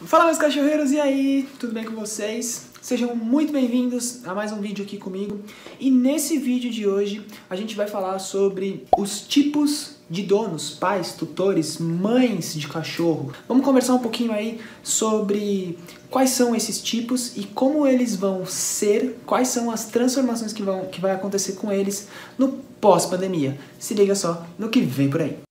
Fala, meus cachorreiros, e aí? Tudo bem com vocês? Sejam muito bem-vindos a mais um vídeo aqui comigo. E nesse vídeo de hoje a gente vai falar sobre os tipos de donos, pais, tutores, mães de cachorro. Vamos conversar um pouquinho aí sobre quais são esses tipos e como eles vão ser, quais são as transformações que vai acontecer com eles no pós-pandemia. Se liga só no que vem por aí.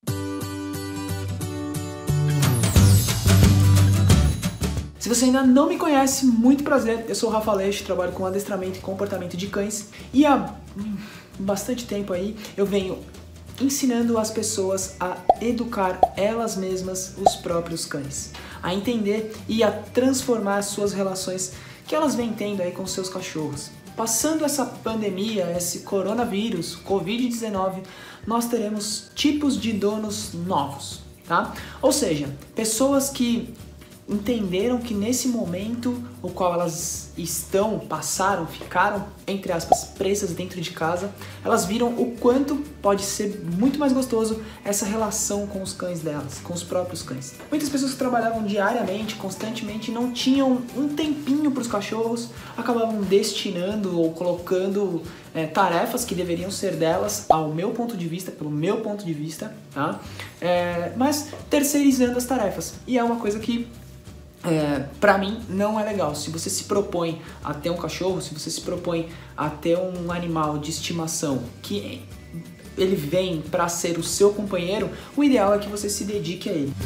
Se você ainda não me conhece, muito prazer, eu sou o Rafa Aleixo, trabalho com adestramento e comportamento de cães e há bastante tempo aí eu venho ensinando as pessoas a educar elas mesmas os próprios cães, a entender e a transformar suas relações que elas vêm tendo aí com seus cachorros. Passando essa pandemia, esse coronavírus, Covid-19, nós teremos tipos de donos novos, tá? Ou seja, pessoas que entenderam que nesse momento o qual elas ficaram, entre aspas, presas dentro de casa, elas viram o quanto pode ser muito mais gostoso essa relação com os cães delas, com os próprios cães. Muitas pessoas que trabalhavam diariamente, constantemente, não tinham um tempinho para os cachorros, acabavam destinando ou colocando tarefas que deveriam ser delas, ao meu ponto de vista, pelo meu ponto de vista, tá? Mas terceirizando as tarefas. E é uma coisa que pra mim não é legal. Se você se propõe a ter um cachorro, se você se propõe a ter um animal de estimação que ele vem para ser o seu companheiro, o ideal é que você se dedique a ele.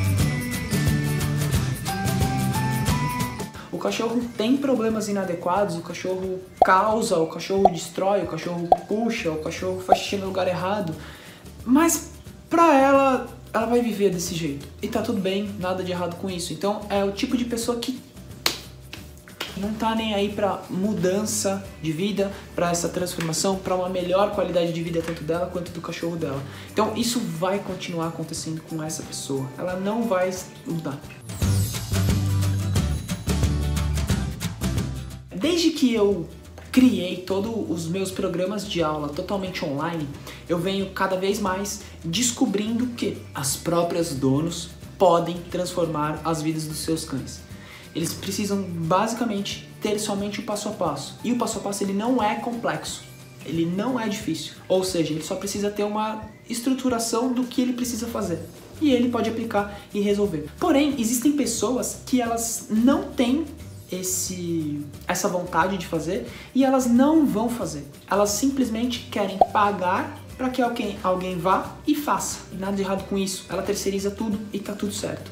O cachorro tem problemas inadequados, o cachorro causa, o cachorro destrói, o cachorro puxa, o cachorro faz xixi no lugar errado, mas pra ela vai viver desse jeito. E tá tudo bem, nada de errado com isso. Então é o tipo de pessoa que não tá nem aí pra mudança de vida, pra essa transformação, pra uma melhor qualidade de vida tanto dela quanto do cachorro dela. Então isso vai continuar acontecendo com essa pessoa. Ela não vai mudar. Desde que eu criei todos os meus programas de aula totalmente online, eu venho cada vez mais descobrindo que as próprias donos podem transformar as vidas dos seus cães. Eles precisam basicamente ter somente o passo a passo. E o passo a passo ele não é complexo, ele não é difícil. Ou seja, ele só precisa ter uma estruturação do que ele precisa fazer. E ele pode aplicar e resolver. Porém, existem pessoas que elas não têm essa vontade de fazer e elas não vão fazer. Elas simplesmente querem pagar para que alguém vá e faça. E nada de errado com isso. Ela terceiriza tudo e tá tudo certo.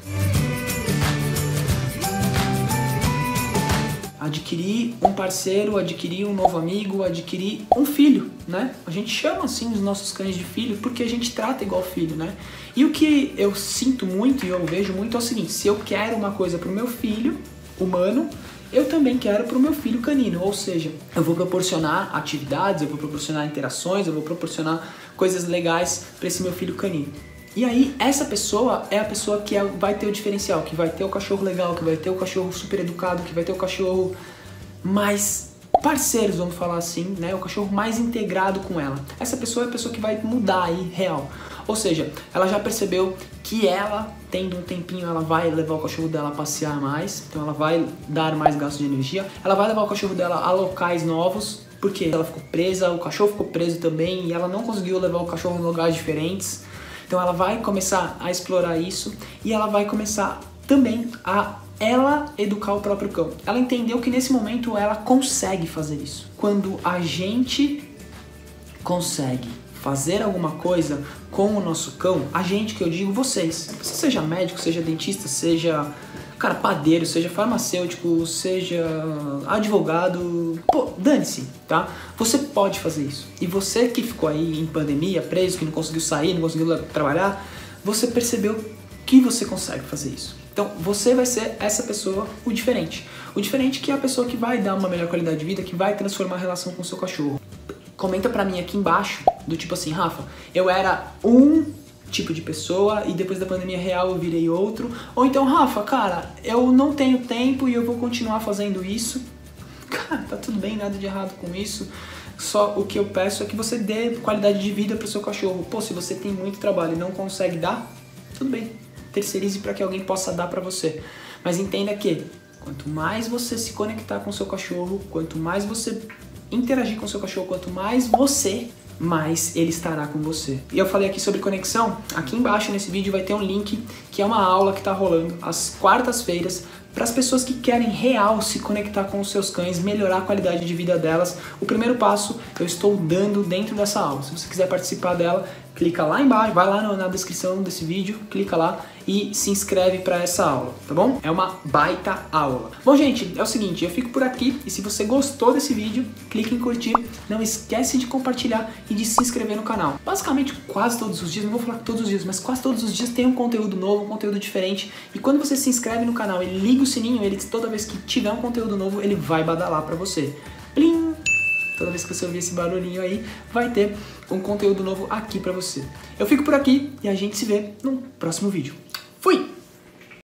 Adquirir um parceiro, adquirir um novo amigo, adquirir um filho, né? A gente chama assim os nossos cães de filho porque a gente trata igual filho, né? E o que eu sinto muito e eu vejo muito é o seguinte: se eu quero uma coisa pro meu filho humano, eu também quero para o meu filho canino, ou seja, eu vou proporcionar atividades, eu vou proporcionar interações, eu vou proporcionar coisas legais para esse meu filho canino. E aí, essa pessoa é a pessoa que vai ter o diferencial, que vai ter o cachorro legal, que vai ter o cachorro super educado, que vai ter o cachorro mais parceiros, vamos falar assim, né? O cachorro mais integrado com ela. Essa pessoa é a pessoa que vai mudar aí, real. Ou seja, ela já percebeu que ela, tendo um tempinho, ela vai levar o cachorro dela a passear mais, então ela vai dar mais gasto de energia, ela vai levar o cachorro dela a locais novos, porque ela ficou presa, o cachorro ficou preso também, e ela não conseguiu levar o cachorro em lugares diferentes. Então ela vai começar a explorar isso, e ela vai começar também a educar o próprio cão. Ela entendeu que nesse momento ela consegue fazer isso. Quando a gente consegue fazer alguma coisa com o nosso cão, a gente, que eu digo vocês, você seja médico, seja dentista, seja padeiro, seja farmacêutico, seja advogado, pô, dane-se, tá? Você pode fazer isso. E você que ficou aí em pandemia, preso, que não conseguiu sair, não conseguiu trabalhar, você percebeu que você consegue fazer isso. Então você vai ser essa pessoa, o diferente. O diferente que é a pessoa que vai dar uma melhor qualidade de vida, que vai transformar a relação com o seu cachorro. Comenta pra mim aqui embaixo, do tipo assim: Rafa, eu era um tipo de pessoa e depois da pandemia real eu virei outro. Ou então, Rafa, cara, eu não tenho tempo e eu vou continuar fazendo isso. Cara, tá tudo bem, nada de errado com isso. Só o que eu peço é que você dê qualidade de vida pro seu cachorro. Pô, se você tem muito trabalho e não consegue dar, tudo bem, terceirize para que alguém possa dar pra você. Mas entenda que quanto mais você se conectar com o seu cachorro, quanto mais você interagir com o seu cachorro, quanto mais você, mais ele estará com você. E eu falei aqui sobre conexão, aqui embaixo nesse vídeo vai ter um link que é uma aula que está rolando às quartas-feiras para as pessoas que querem real se conectar com os seus cães, melhorar a qualidade de vida delas. O primeiro passo eu estou dando dentro dessa aula. Se você quiser participar dela, clica lá embaixo, vai lá na descrição desse vídeo, clica lá e se inscreve para essa aula, tá bom? É uma baita aula. Bom, gente, é o seguinte, eu fico por aqui e se você gostou desse vídeo, clique em curtir, não esquece de compartilhar e de se inscrever no canal. Basicamente, quase todos os dias, não vou falar todos os dias, mas quase todos os dias tem um conteúdo novo, um conteúdo diferente. E quando você se inscreve no canal e liga o sininho, ele toda vez que tiver um conteúdo novo, ele vai badalar para você. Plim! Toda vez que você ouvir esse barulhinho aí, vai ter um conteúdo novo aqui pra você. Eu fico por aqui e a gente se vê no próximo vídeo.